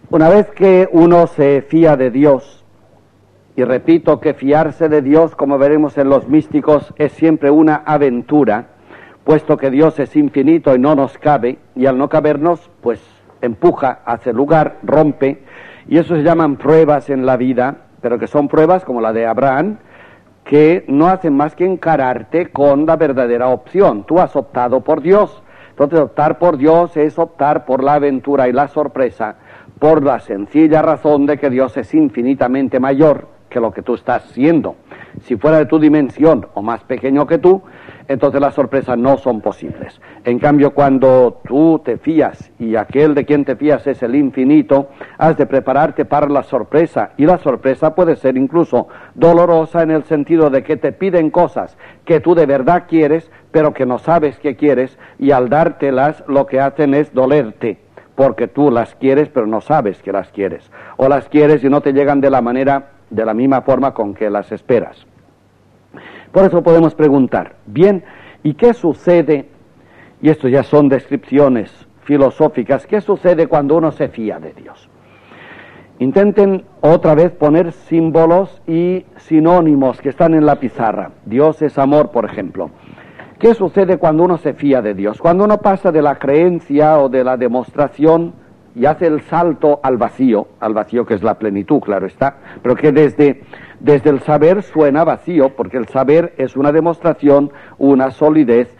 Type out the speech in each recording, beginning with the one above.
Una vez que uno se fía de Dios, y repito que fiarse de Dios, como veremos en los místicos, es siempre una aventura, puesto que Dios es infinito y no nos cabe, y al no cabernos, pues empuja, hace lugar, rompe, y eso se llaman pruebas en la vida, pero que son pruebas como la de Abraham, que no hacen más que encararte con la verdadera opción. Tú has optado por Dios. Entonces optar por Dios es optar por la aventura y la sorpresa, por la sencilla razón de que Dios es infinitamente mayor que lo que tú estás siendo. Si fuera de tu dimensión o más pequeño que tú, entonces las sorpresas no son posibles. En cambio, cuando tú te fías y aquel de quien te fías es el infinito, has de prepararte para la sorpresa, y la sorpresa puede ser incluso dolorosa en el sentido de que te piden cosas que tú de verdad quieres, pero que no sabes que quieres, y al dártelas lo que hacen es dolerte, porque tú las quieres pero no sabes que las quieres, o las quieres y no te llegan de la misma forma con que las esperas. Por eso podemos preguntar, bien, ¿y qué sucede? Y esto ya son descripciones filosóficas. ¿Qué sucede cuando uno se fía de Dios? Intenten otra vez poner símbolos y sinónimos que están en la pizarra. Dios es amor, por ejemplo. ¿Qué sucede cuando uno se fía de Dios? Cuando uno pasa de la creencia o de la demostración y hace el salto al vacío que es la plenitud, claro está, pero que desde el saber suena vacío, porque el saber es una demostración, una solidez,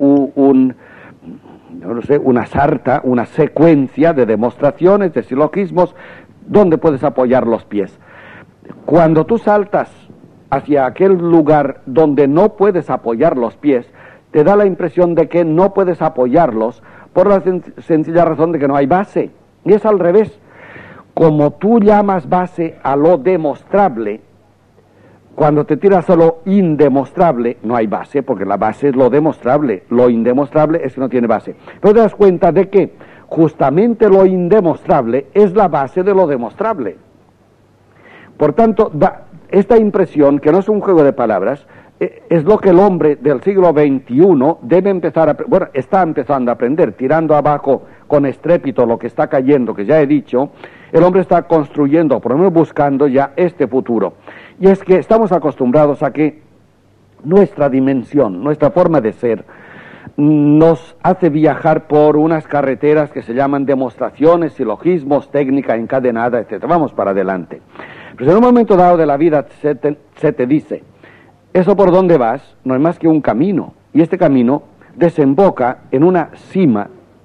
una sarta, una secuencia de demostraciones, de silogismos, donde puedes apoyar los pies. Cuando tú saltas hacia aquel lugar donde no puedes apoyar los pies, te da la impresión de que no puedes apoyarlos por la sencilla razón de que no hay base. Y es al revés. Como tú llamas base a lo demostrable, cuando te tiras a lo indemostrable, no hay base, porque la base es lo demostrable. Lo indemostrable es que no tiene base. Pero te das cuenta de que justamente lo indemostrable es la base de lo demostrable. Por tanto, da esta impresión, que no es un juego de palabras, es lo que el hombre del siglo XXI debe empezar está empezando a aprender, tirando abajo con estrépito lo que está cayendo, que ya he dicho. El hombre está construyendo, por lo menos buscando ya este futuro. Y es que estamos acostumbrados a que nuestra dimensión, nuestra forma de ser, nos hace viajar por unas carreteras que se llaman demostraciones, silogismos, técnica encadenada, etc. Vamos para adelante. Pero en un momento dado de la vida se te dice, eso por donde vas no es más que un camino, y este camino desemboca en una cima,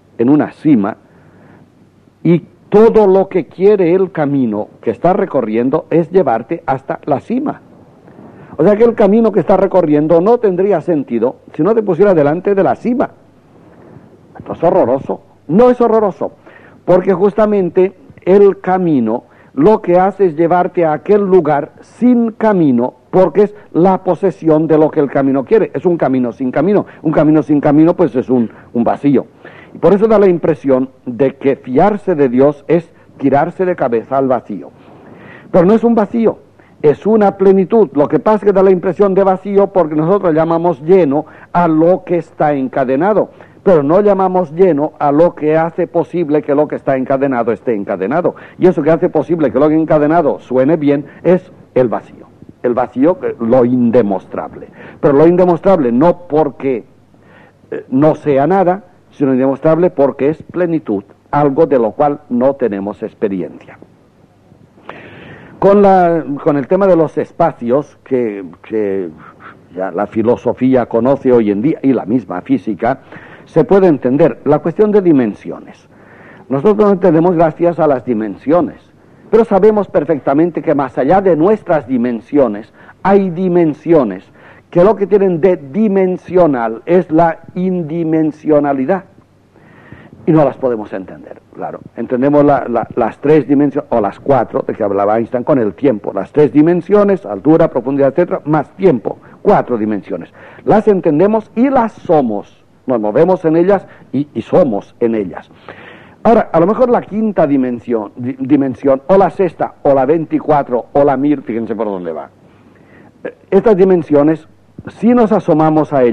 y todo lo que quiere el camino que está recorriendo es llevarte hasta la cima. O sea que el camino que está recorriendo no tendría sentido si no te pusiera delante de la cima. Esto es horroroso. No es horroroso, porque justamente el camino lo que hace es llevarte a aquel lugar sin camino, porque es la posesión de lo que el camino quiere. Es un camino sin camino. Un camino sin camino pues es un vacío. Y por eso da la impresión de que fiarse de Dios es tirarse de cabeza al vacío. Pero no es un vacío, es una plenitud. Lo que pasa es que da la impresión de vacío porque nosotros llamamos lleno a lo que está encadenado, pero no llamamos lleno a lo que hace posible que lo que está encadenado esté encadenado. Y eso que hace posible que lo que encadenado suene bien es el vacío. El vacío, lo indemostrable. Pero lo indemostrable no porque no sea nada, sino indemostrable porque es plenitud, algo de lo cual no tenemos experiencia. Con el tema de los espacios, que ya la filosofía conoce hoy en día, y la misma física, se puede entender la cuestión de dimensiones. Nosotros lo entendemos gracias a las dimensiones, pero sabemos perfectamente que más allá de nuestras dimensiones, hay dimensiones que lo que tienen de dimensional es la indimensionalidad. Y no las podemos entender, claro. Entendemos las tres dimensiones, o las cuatro, de que hablaba Einstein, con el tiempo. Las tres dimensiones, altura, profundidad, etcétera, más tiempo. 4 dimensiones. Las entendemos y las somos. Nos movemos en ellas y somos en ellas. Ahora, a lo mejor la quinta dimensión, o la sexta, o la 24, o la 1000, fíjense por dónde va. Estas dimensiones, si nos asomamos a ellas,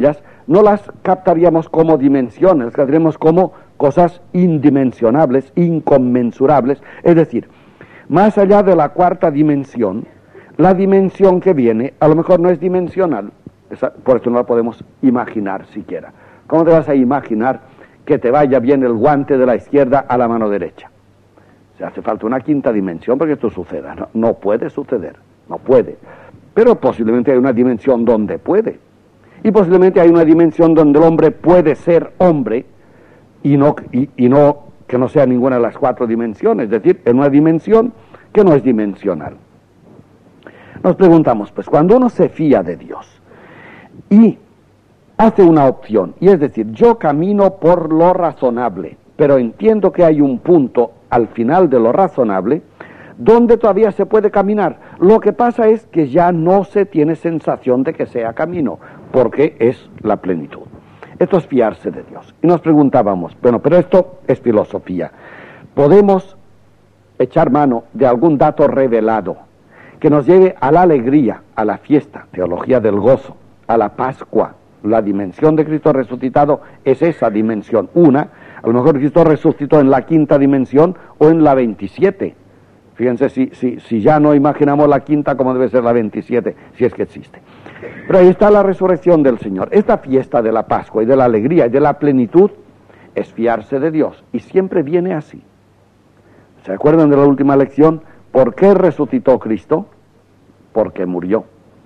no las captaríamos como dimensiones, las captaríamos como cosas indimensionables, inconmensurables. Es decir, más allá de la cuarta dimensión, la dimensión que viene a lo mejor no es dimensional. Por esto no la podemos imaginar siquiera. ¿Cómo te vas a imaginar que te vaya bien el guante de la izquierda a la mano derecha? O sea, hace falta una quinta dimensión para que esto suceda. No puede suceder, no puede. Pero posiblemente hay una dimensión donde puede. Y posiblemente hay una dimensión donde el hombre puede ser hombre y no que no sea ninguna de las cuatro dimensiones. Es decir, en una dimensión que no es dimensional. Nos preguntamos, pues, cuando uno se fía de Dios y hace una opción, y es decir, yo camino por lo razonable, pero entiendo que hay un punto al final de lo razonable donde todavía se puede caminar. Lo que pasa es que ya no se tiene sensación de que sea camino, porque es la plenitud. Esto es fiarse de Dios. Y nos preguntábamos, bueno, pero esto es filosofía. ¿Podemos echar mano de algún dato revelado que nos lleve a la alegría, a la fiesta, teología del gozo, a la Pascua? La dimensión de Cristo resucitado es esa dimensión. A lo mejor Cristo resucitó en la quinta dimensión o en la 27. Fíjense si ya no imaginamos la quinta como debe ser la 27, si es que existe. Pero ahí está la resurrección del Señor. Esta fiesta de la Pascua y de la alegría y de la plenitud es fiarse de Dios. Y siempre viene así. ¿Se acuerdan de la última lección? ¿Por qué resucitó Cristo? Porque murió.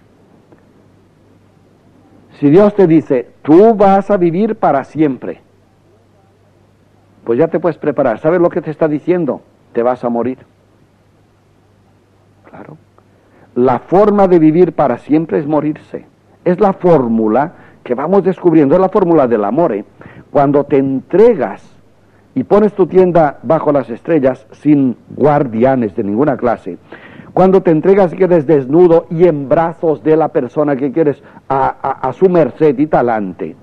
Si Dios te dice, tú vas a vivir para siempre, pues ya te puedes preparar. ¿Sabes lo que te está diciendo? Te vas a morir. Claro. La forma de vivir para siempre es morirse. Es la fórmula que vamos descubriendo, es la fórmula del amor. Cuando te entregas y pones tu tienda bajo las estrellas sin guardianes de ninguna clase, cuando te entregas y quedes desnudo y en brazos de la persona que quieres a su merced y talante,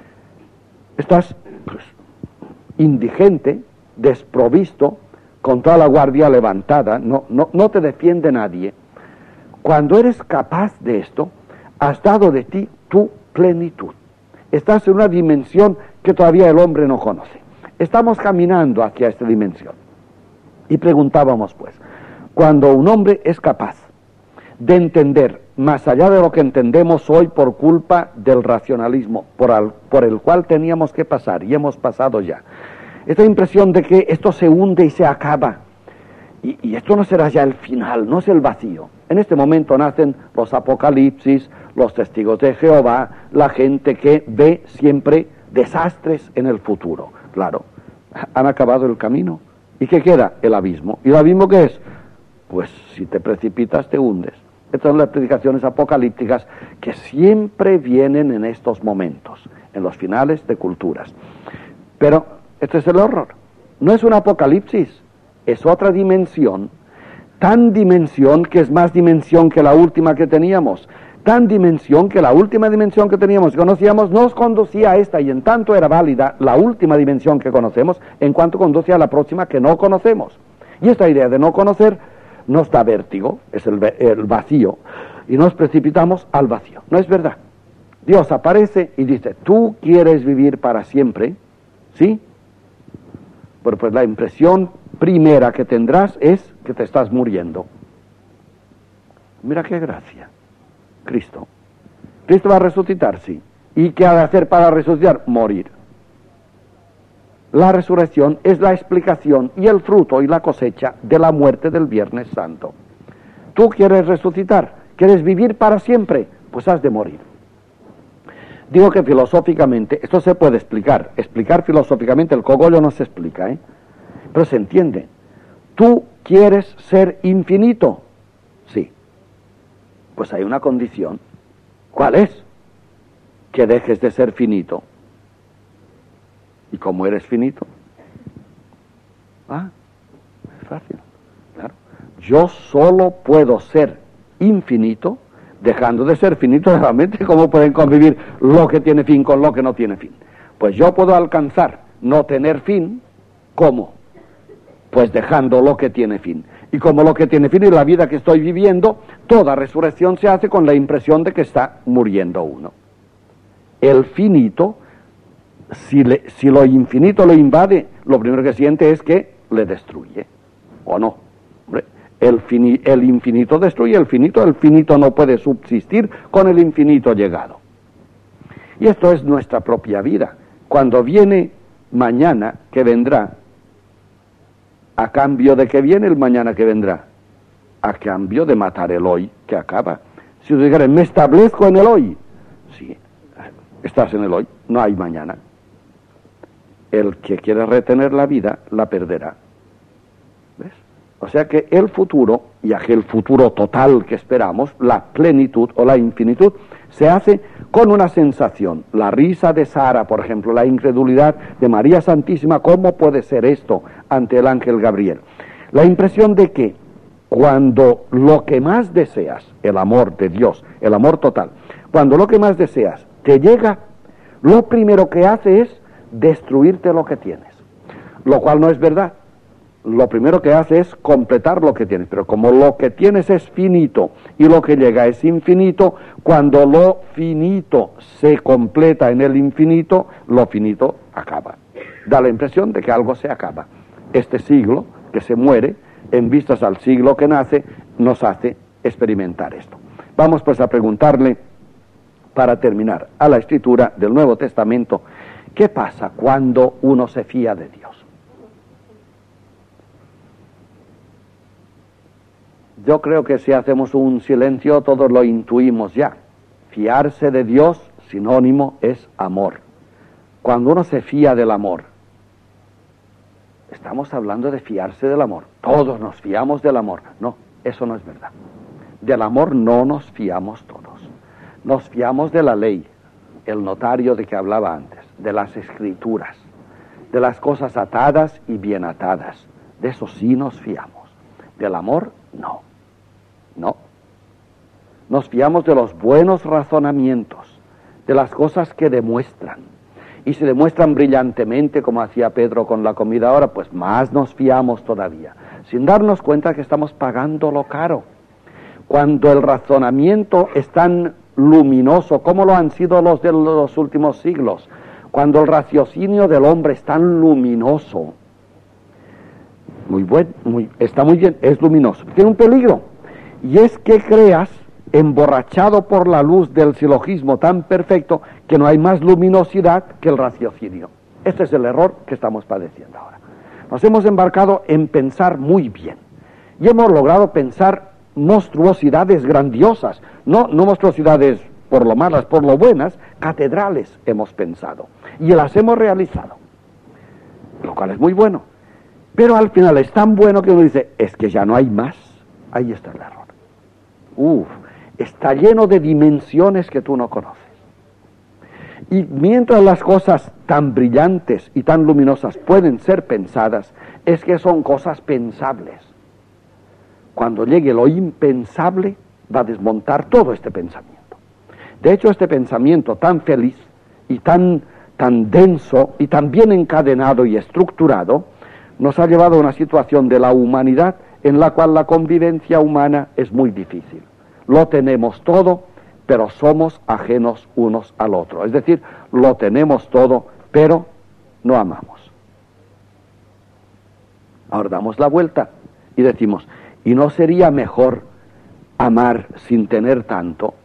estás pues, indigente, desprovisto, con toda la guardia levantada, no te defiende nadie. Cuando eres capaz de esto, has dado de ti tu plenitud. Estás en una dimensión que todavía el hombre no conoce. Estamos caminando hacia esta dimensión. Y preguntábamos pues, cuando un hombre es capaz de entender más allá de lo que entendemos hoy por culpa del racionalismo por el cual teníamos que pasar y hemos pasado ya, esta impresión de que esto se hunde y se acaba, y esto no será ya el final, no es el vacío. En este momento nacen los apocalipsis, los testigos de Jehová, la gente que ve siempre desastres en el futuro. Claro, han acabado el camino. ¿Y qué queda? El abismo. ¿Y el abismo qué es? Pues si te precipitas te hundes. Estas son las predicaciones apocalípticas que siempre vienen en estos momentos, en los finales de culturas. Pero este es el horror. No es un apocalipsis, es otra dimensión, tan dimensión que es más dimensión que la última que teníamos, tan dimensión que la última dimensión que teníamos y conocíamos nos conducía a esta, y en tanto era válida la última dimensión que conocemos, en cuanto conduce a la próxima que no conocemos. Y esta idea de no conocer nos da vértigo, es el vacío, y nos precipitamos al vacío. No es verdad. Dios aparece y dice, ¿tú quieres vivir para siempre? ¿Sí? Bueno, pues la impresión primera que tendrás es que te estás muriendo. Mira qué gracia. Cristo va a resucitar, sí. ¿Y qué ha de hacer para resucitar? Morir. La resurrección es la explicación y el fruto y la cosecha de la muerte del Viernes Santo. ¿Tú quieres resucitar? ¿Quieres vivir para siempre? Pues has de morir. Digo que filosóficamente, esto se puede explicar filosóficamente, el cogollo no se explica, pero se entiende. ¿Tú quieres ser infinito? Sí. Pues hay una condición. ¿Cuál es? Que dejes de ser finito. ¿Y cómo eres finito? Es fácil, claro. Yo solo puedo ser infinito dejando de ser finito realmente. ¿Cómo pueden convivir lo que tiene fin con lo que no tiene fin? Pues yo puedo alcanzar no tener fin, ¿cómo? Pues dejando lo que tiene fin. Y como lo que tiene fin es la vida que estoy viviendo, toda resurrección se hace con la impresión de que está muriendo uno. el finito, si lo infinito lo invade, lo primero que siente es que le destruye, ¿o no? Hombre, el infinito destruye el finito no puede subsistir con el infinito llegado. Y esto es nuestra propia vida. Cuando viene mañana que vendrá, ¿a cambio de qué viene el mañana que vendrá? A cambio de matar el hoy que acaba. Si tú dijeras, me establezco en el hoy, sí, estás en el hoy, no hay mañana. El que quiere retener la vida, la perderá. ¿Ves? O sea que el futuro, y aquel futuro total que esperamos, la plenitud o la infinitud, se hace con una sensación. La risa de Sara, por ejemplo, la incredulidad de María Santísima, ¿cómo puede ser esto ante el ángel Gabriel? La impresión de que cuando lo que más deseas, el amor de Dios, el amor total, cuando lo que más deseas te llega, lo primero que hace es destruirte lo que tienes, lo cual no es verdad. Lo primero que hace es completar lo que tienes, pero como lo que tienes es finito y lo que llega es infinito, cuando lo finito se completa en el infinito, lo finito acaba. Da la impresión de que algo se acaba. Este siglo que se muere, en vistas al siglo que nace, nos hace experimentar esto. Vamos pues a preguntarle, para terminar, a la Escritura del Nuevo Testamento, ¿qué pasa cuando uno se fía de Dios? Yo creo que si hacemos un silencio todos lo intuimos ya. Fiarse de Dios, sinónimo, es amor. Cuando uno se fía del amor, estamos hablando de fiarse del amor. Todos nos fiamos del amor. No, eso no es verdad. Del amor no nos fiamos todos. Nos fiamos de la ley, el notario de que hablaba antes, de las escrituras, de las cosas atadas y bien atadas. De eso sí nos fiamos. Del amor, no. No. Nos fiamos de los buenos razonamientos, de las cosas que demuestran. Y si demuestran brillantemente, como hacía Pedro con la comida ahora, pues más nos fiamos todavía, sin darnos cuenta que estamos pagando lo caro. Cuando el razonamiento es tan luminoso, como lo han sido los de los últimos siglos, cuando el raciocinio del hombre es tan luminoso, está muy bien, es luminoso, tiene un peligro. Y es que creas, emborrachado por la luz del silogismo tan perfecto, que no hay más luminosidad que el raciocinio. Este es el error que estamos padeciendo ahora. Nos hemos embarcado en pensar muy bien. Y hemos logrado pensar monstruosidades grandiosas. No monstruosidades por lo malas, por lo buenas, catedrales hemos pensado. Y las hemos realizado. Lo cual es muy bueno. Pero al final es tan bueno que uno dice, es que ya no hay más. Ahí está el error. Está lleno de dimensiones que tú no conoces. Y mientras las cosas tan brillantes y tan luminosas pueden ser pensadas, es que son cosas pensables. Cuando llegue lo impensable, va a desmontar todo este pensamiento. De hecho, este pensamiento tan feliz y tan denso y tan bien encadenado y estructurado, nos ha llevado a una situación de la humanidad en la cual la convivencia humana es muy difícil. Lo tenemos todo, pero somos ajenos unos al otro. Es decir, lo tenemos todo, pero no amamos. Ahora damos la vuelta y decimos, ¿y no sería mejor amar sin tener tanto?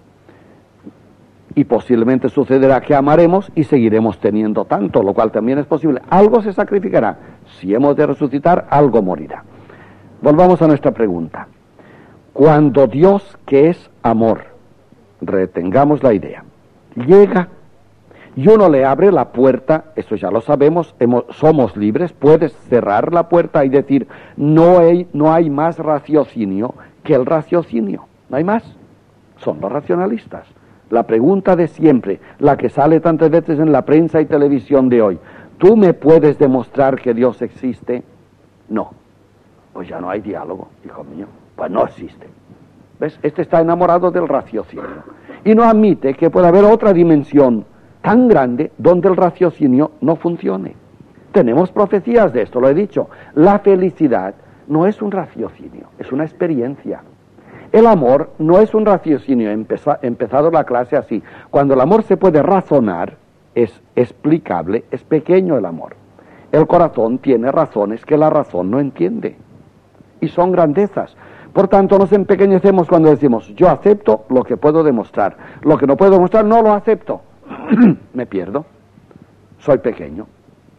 Y posiblemente sucederá que amaremos y seguiremos teniendo tanto, lo cual también es posible. Algo se sacrificará. Si hemos de resucitar, algo morirá. Volvamos a nuestra pregunta. Cuando Dios, que es amor, retengamos la idea, llega y uno le abre la puerta, eso ya lo sabemos, somos libres, puedes cerrar la puerta y decir, no hay más raciocinio que el raciocinio, no hay más, son los racionalistas. La pregunta de siempre, la que sale tantas veces en la prensa y televisión de hoy, ¿tú me puedes demostrar que Dios existe? No. Pues ya no hay diálogo, hijo mío, pues no existe. ¿Ves? Este está enamorado del raciocinio y no admite que pueda haber otra dimensión tan grande donde el raciocinio no funcione. Tenemos profecías de esto, lo he dicho. La felicidad no es un raciocinio, es una experiencia. El amor no es un raciocinio, empezado la clase así. Cuando el amor se puede razonar, es explicable, es pequeño el amor. El corazón tiene razones que la razón no entiende, y son grandezas. Por tanto, nos empequeñecemos cuando decimos, yo acepto lo que puedo demostrar. Lo que no puedo demostrar, no lo acepto. Me pierdo. Soy pequeño.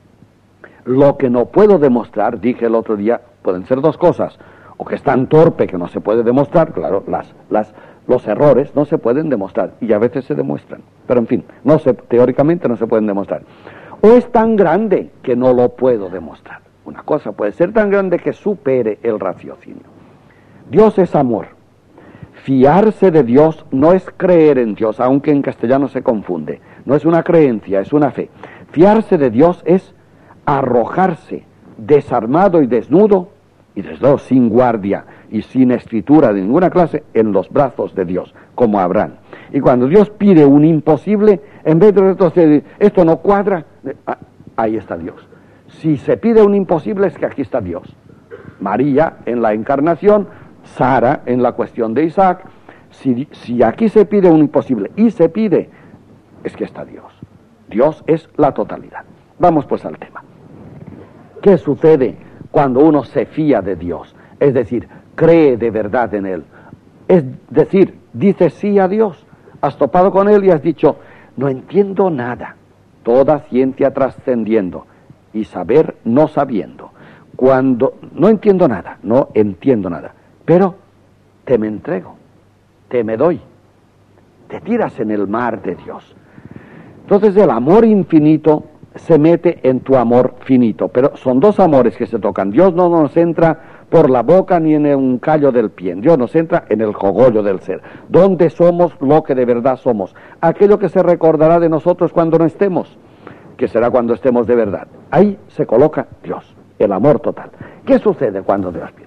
Lo que no puedo demostrar, dije el otro día, pueden ser dos cosas. O que es tan torpe que no se puede demostrar, claro, los errores no se pueden demostrar, y a veces se demuestran. Pero en fin, teóricamente no se pueden demostrar. O es tan grande que no lo puedo demostrar. Una cosa puede ser tan grande que supere el raciocinio. Dios es amor. Fiarse de Dios no es creer en Dios, aunque en castellano se confunde. No es una creencia, es una fe. Fiarse de Dios es arrojarse desarmado y desnudo, y desde luego sin guardia y sin escritura de ninguna clase, en los brazos de Dios, como Abraham. Y cuando Dios pide un imposible, en vez de retroceder, esto no cuadra, ahí está Dios. Si se pide un imposible, es que aquí está Dios. María en la encarnación, Sara en la cuestión de Isaac. Si aquí se pide un imposible y se pide, es que está Dios. Dios es la totalidad. Vamos pues al tema. ¿Qué sucede cuando uno se fía de Dios? Es decir, cree de verdad en Él. Es decir, dice sí a Dios. Has topado con Él y has dicho, no entiendo nada. Toda ciencia trascendiendo y saber no sabiendo. Cuando no entiendo nada, no entiendo nada, pero te me entrego, te me doy, te tiras en el mar de Dios. Entonces el amor infinito se mete en tu amor finito, pero son dos amores que se tocan. Dios no nos entra por la boca ni en un callo del pie, Dios nos entra en el cogollo del ser, donde somos lo que de verdad somos, aquello que se recordará de nosotros cuando no estemos, que será cuando estemos de verdad. Ahí se coloca Dios, el amor total. ¿Qué sucede cuando Dios pide?